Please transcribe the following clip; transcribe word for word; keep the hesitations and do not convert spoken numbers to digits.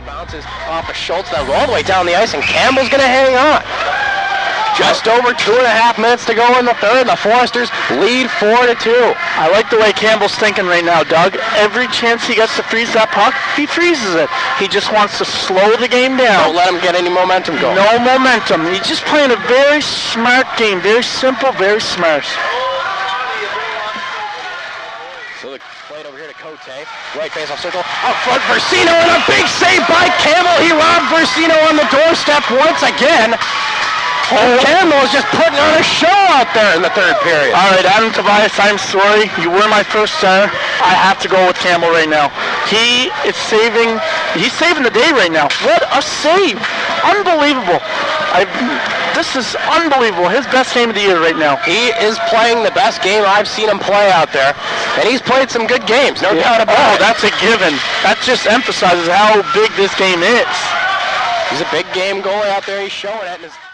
bounces off of Schultz, now all the way down the ice, and Campbell's going to hang on. Just over two and a half minutes to go in the third, and the Foresters lead four to two. I like the way Campbell's thinking right now, Doug. Every chance he gets to freeze that puck, he freezes it. He just wants to slow the game down. Don't let him get any momentum going. No momentum. He's just playing a very smart game. Very simple, very smart. So the plate over here to Cote. Right face-off circle. Out front, Versino, and a big save by Campbell. He robbed Versino on the doorstep once again. Oh, Campbell is just putting on a show out there in the third period. All right, Adam Tobias, I'm sorry. You were my first center. I have to go with Campbell right now. He is saving, he's saving the day right now. What a save. Unbelievable. I, this is unbelievable. His best game of the year right now. He is playing the best game I've seen him play out there. And he's played some good games, no yeah. doubt about oh, it. Oh, that's a given. That just emphasizes how big this game is. He's a big game goalie out there. He's showing it. And his